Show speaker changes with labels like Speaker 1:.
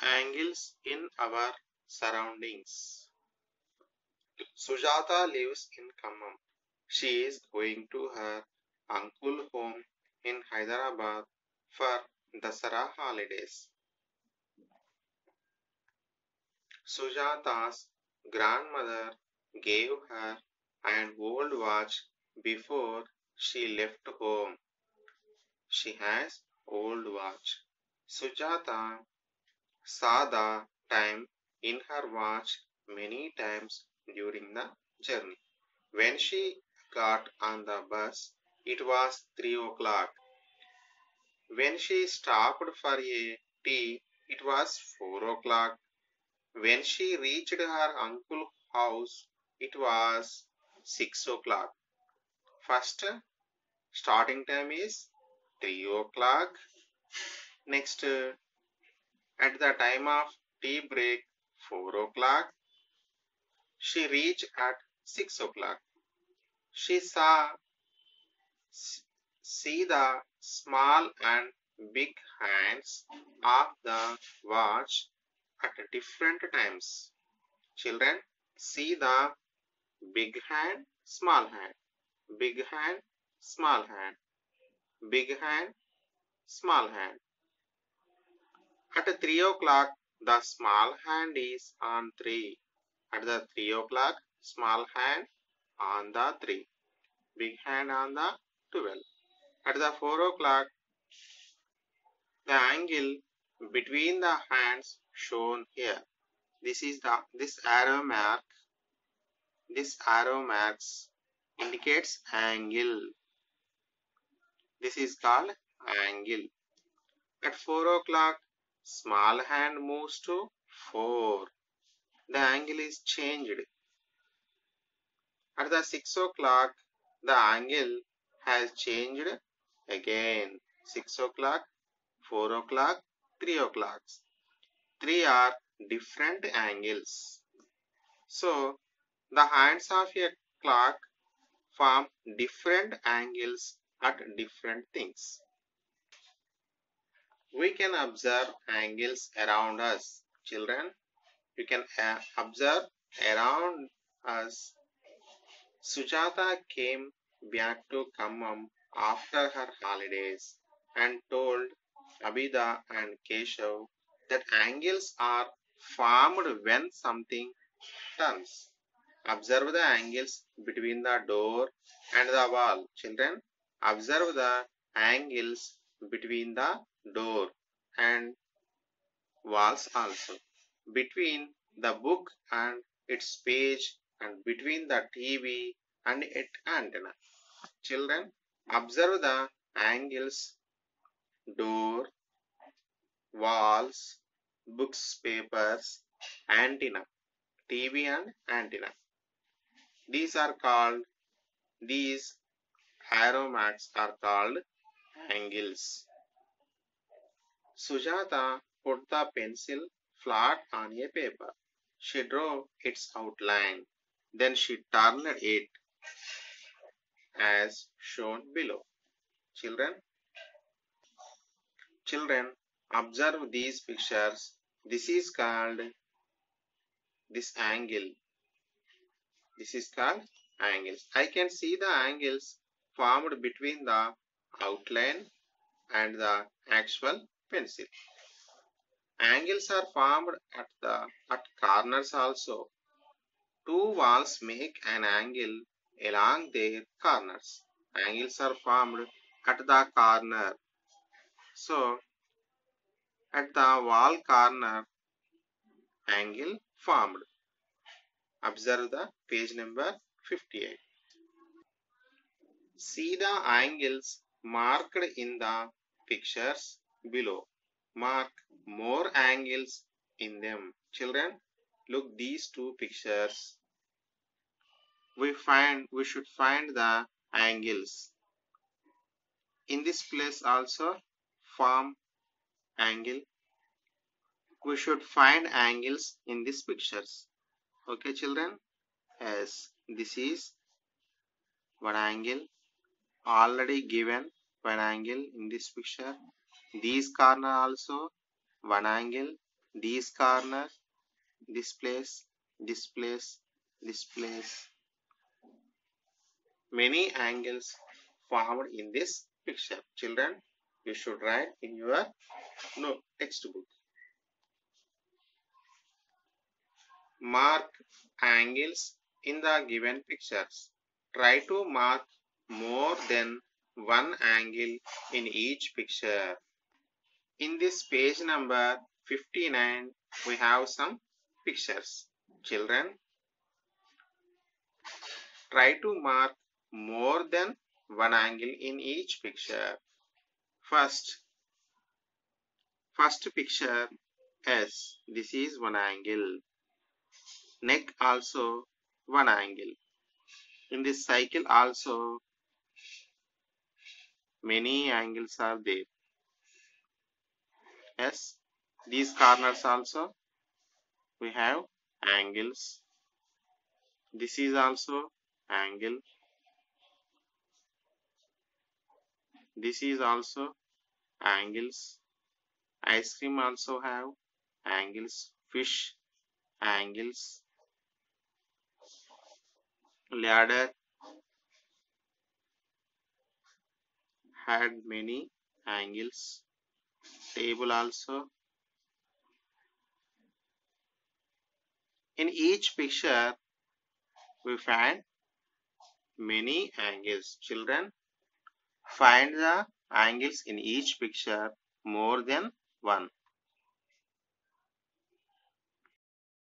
Speaker 1: Angles in our surroundings. Sujata lives in Khammam. She is going to her uncle home in Hyderabad for Dasara holidays. Sujata's grandmother gave her an old watch before she left home. She has old watch. Sujata saw the time in her watch many times during the journey. When she got on the bus, it was 3 o'clock. When she stopped for a tea, it was 4 o'clock. When she reached her uncle's house, it was 6 o'clock. First starting time is 3 o'clock. Next, at the time of tea break, 4 o'clock. She reached at 6 o'clock. She see the small and big hands of the watch at different times. Children, see the big hand, small hand, big hand, small hand, big hand, small hand. At 3 o'clock, the small hand is on 3. At the 3 o'clock, small hand on the 3. Big hand on the 12. At the 4 o'clock, the angle between the hands shown here. This arrow mark. This arrow marks indicates angle. This is called angle. At 4 o'clock, small hand moves to 4. The angle is changed. At the 6 o'clock, the angle has changed again. 6 o'clock, 4 o'clock, 3 o'clock. 3 are different angles. So, the hands of a clock form different angles at different things. We can observe angles around us. Children, you can observe around us. Sujata came back to Khammam after her holidays and told Abida and Keshav that angles are formed when something turns. Observe the angles between the door and the wall. Children, observe the angles between the door and walls also. Between the book and its page and between the TV and its antenna. Children, observe the angles, door, walls, books, papers, antenna, TV and antenna. These arrow marks are called angles. Sujata put the pencil flat on a paper. She drew its outline. Then she turned it as shown below. Children, observe these pictures. This is called this angle. This is called angles. I can see the angles formed between the outline and the actual pencil. Angles are formed at corners also. Two walls make an angle along their corners. Angles are formed at the corner. So, at the wall corner, angle formed. Observe the page number 58. See the angles marked in the pictures below. Mark more angles in them. Children, look these two pictures. We should find the angles. In this place also form angle. We should find angles in these pictures. Okay, children? Yes, this is one angle already given, one angle in this picture. These corner also one angle, This corner, this place, this place, this place. Many angles formed in this picture. Children, you should write in your textbook. Mark angles in the given pictures. Try to mark more than one angle in each picture. In this page number 59, we have some pictures. Children, try to mark more than one angle in each picture. First picture S. This is one angle. Neck also one angle. In this cycle also many angles are there. Yes, these corners also we have angles. This is also angle. This is also angles. Ice cream also have angles. Fish angles. Ladder had many angles. Table also. In each picture we find many angles. Children, find the angles in each picture more than one.